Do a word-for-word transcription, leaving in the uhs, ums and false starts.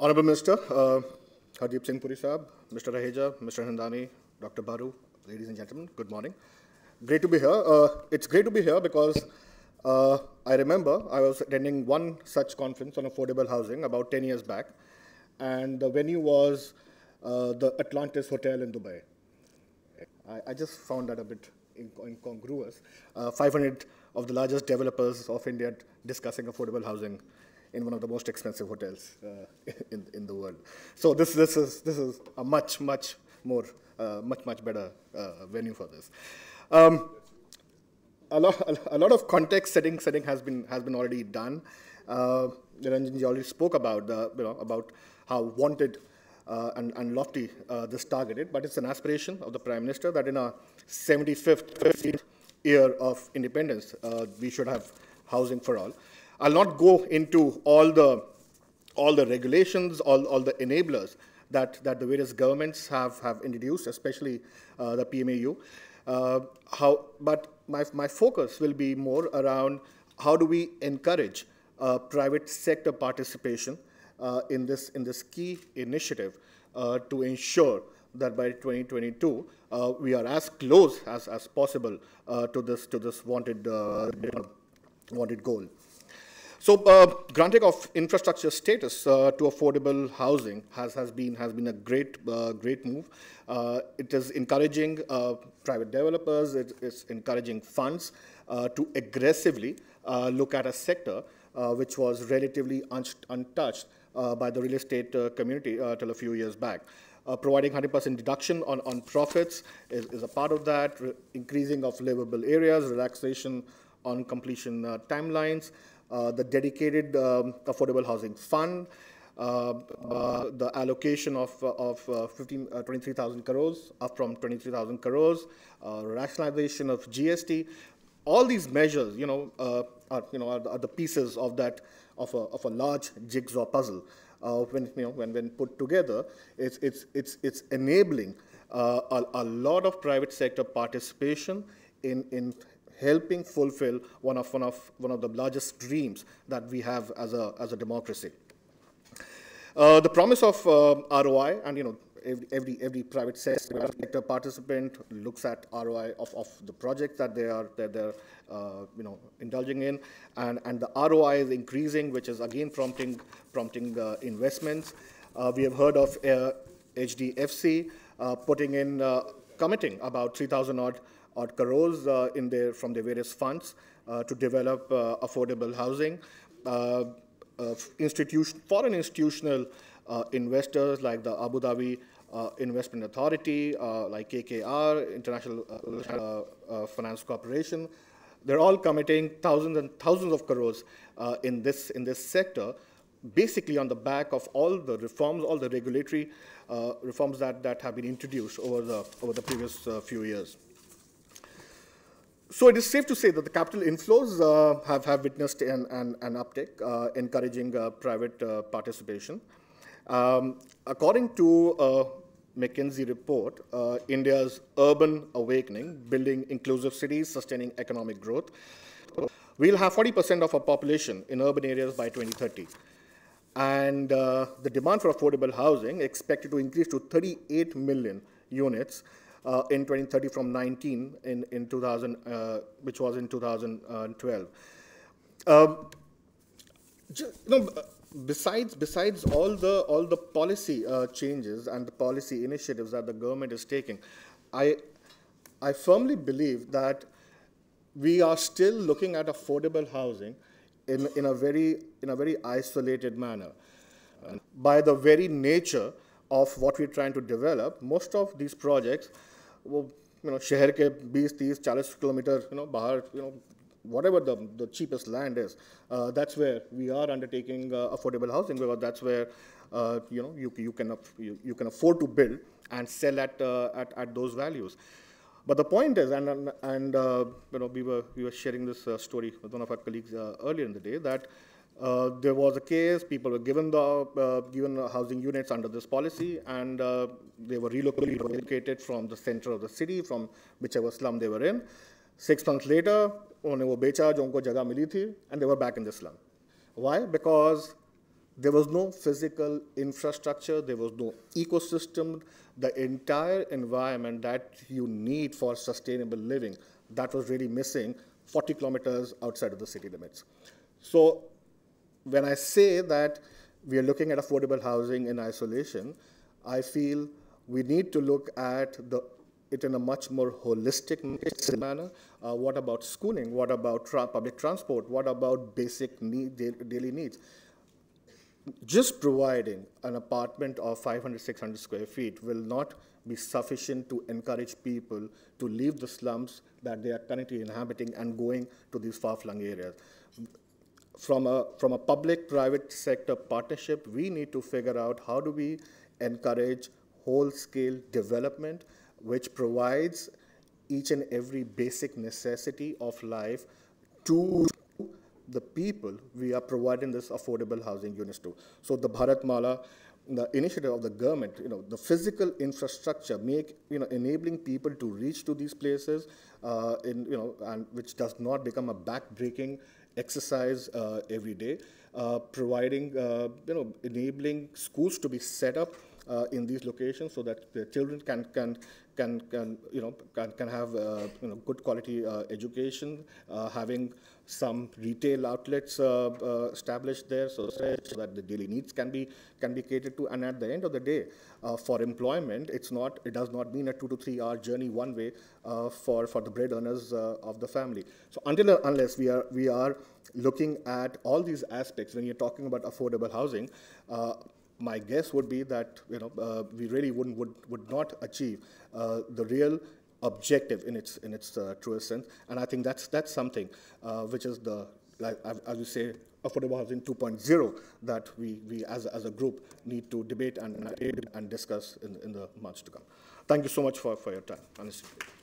Honorable Minister, uh, Hardeep Singh Puri Sahab, Mister Raheja, Mister Handani, Doctor Baru, ladies and gentlemen, good morning. Great to be here. Uh, it's great to be here because uh, I remember I was attending one such conference on affordable housing about ten years back, and the venue was uh, the Atlantis Hotel in Dubai. I, I just found that a bit incongruous. Uh, five hundred of the largest developers of India discussing affordable housing in one of the most expensive hotels uh, in, in the world. So this, this, is, this is a much, much more, uh, much, much better uh, venue for this. Um, a, lot, a lot of context setting, setting has, been, has been already done. Uh, Niranjanji already spoke about, the, you know, about how wanted uh, and, and lofty uh, this targeted, but it's an aspiration of the Prime Minister that in our seventy-fifth year of independence, uh, we should have housing for all. I'll not go into all the, all the regulations, all, all the enablers that, that the various governments have, have introduced, especially uh, the P M A U. Uh, how, but my, my focus will be more around how do we encourage uh, private sector participation uh, in, this, in this key initiative uh, to ensure that by twenty twenty-two, uh, we are as close as, as possible uh, to, this, to this wanted, uh, wanted goal. So, uh, granting of infrastructure status uh, to affordable housing has, has, been, has been a great, uh, great move. Uh, it is encouraging uh, private developers, it is encouraging funds uh, to aggressively uh, look at a sector uh, which was relatively un untouched uh, by the real estate uh, community uh, till a few years back. Uh, providing one hundred percent deduction on, on profits is, is a part of that, Re increasing of livable areas, relaxation on completion uh, timelines, Uh, the dedicated um, affordable housing fund, uh, uh, the allocation of, uh, of uh, twenty-three thousand crores up from twenty-three thousand crores, uh, rationalization of G S T. All these measures, you know, uh, are, you know, are, are the pieces of that, of a, of a large jigsaw puzzle. Uh, when, you know, when, when put together, it's, it's, it's, it's enabling uh, a, a lot of private sector participation in, in helping fulfill one of, one, of, one of the largest dreams that we have as a, as a democracy. Uh, the promise of uh, R O I, and you know, every, every, every private sector participant looks at R O I of, of the project that they are, that they're uh, you know, indulging in, and, and the R O I is increasing, which is again prompting, prompting uh, investments. Uh, we have heard of uh, H D F C uh, putting in, uh, committing about three thousand odd odd crores uh, in their, from their various funds uh, to develop uh, affordable housing. Uh, uh, institution, foreign institutional uh, investors like the Abu Dhabi uh, Investment Authority, uh, like K K R, International uh, uh, Finance Corporation, they're all committing thousands and thousands of crores uh, in, this, in this sector, basically on the back of all the reforms, all the regulatory uh, reforms that, that have been introduced over the, over the previous uh, few years. So it is safe to say that the capital inflows uh, have, have witnessed an, an, an uptick, uh, encouraging uh, private uh, participation. Um, according to a McKinsey report, uh, India's urban awakening, building inclusive cities, sustaining economic growth, we'll have forty percent of our population in urban areas by twenty thirty. And uh, the demand for affordable housing expected to increase to thirty-eight million units Uh, in twenty thirty from nineteen in, in two thousand, uh, which was in two thousand twelve. Um, just, you know, besides, besides all the, all the policy uh, changes and the policy initiatives that the government is taking, I, I firmly believe that we are still looking at affordable housing in, in, a, very, in a very isolated manner. Uh, by the very nature of what we're trying to develop, most of these projects, वो you know शहर के twenty, thirty, forty kilometers you know बाहर you know whatever the the cheapest land is, uh, that's where we are undertaking uh, affordable housing, because that's where uh, you know you you can you, you can afford to build and sell at uh, at at those values. But the point is, and and, and uh, you know we were we were sharing this uh, story with one of our colleagues uh, earlier in the day that. Uh, there was a case, people were given the uh, given housing units under this policy, and uh, they were relocated from the center of the city, from whichever slum they were in. Six months later, उन्होंने वो बेचा जो उनको जगह मिली थी, and they were back in the slum. Why? Because There was no physical infrastructure, there was no ecosystem, the entire environment that you need for sustainable living, that was really missing forty kilometers outside of the city limits. So when I say that we are looking at affordable housing in isolation, I feel we need to look at the, it in a much more holistic manner. Uh, what about schooling? What about tra public transport? What about basic need, daily needs? Just providing an apartment of five hundred, six hundred square feet will not be sufficient to encourage people to leave the slums that they are currently inhabiting and going to these far-flung areas. From a, from a public-private sector partnership, we need to figure out how do we encourage whole-scale development, which provides each and every basic necessity of life to the people we are providing this affordable housing units to. So the Bharat Mala, the initiative of the government, you know, the physical infrastructure, make, you know, enabling people to reach to these places, uh, in, you know, and which does not become a back-breaking exercise uh, every day, uh, providing, uh, you know, enabling schools to be set up uh, in these locations so that the children can, can, can, can you know, can, can have, uh, you know, good quality uh, education, uh, having some retail outlets uh, uh, established there so, so that the daily needs can be, can be catered to. And at the end of the day, uh, for employment, it's not, it does not mean a two to three hour journey one way uh, for, for the bread earners uh, of the family. So until or unless we are, we are looking at all these aspects, when you're talking about affordable housing, uh, my guess would be that, you know, uh, we really wouldn't, would, would not achieve uh, the real objective in its, in its uh, truest sense. And I think that's, that's something uh, which is the, like, as you say, affordable housing two point oh that we, we as, as a group need to debate and, and discuss in, in the months to come. Thank you so much for, for your time, honestly.